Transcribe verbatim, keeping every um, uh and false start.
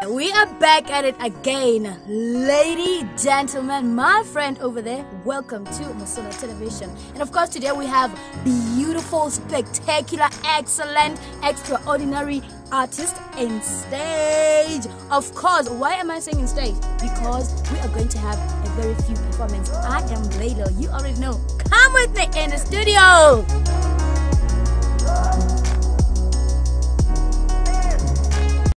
We are back at it again, lady, gentlemen, my friend over there. Welcome to Mosola Television. And of course, today we have beautiful, spectacular, excellent, extraordinary artist in stage. Of course, why am I saying in stage? Because we are going to have a very few performances. I am Layla. You already know. Come with me in the studio.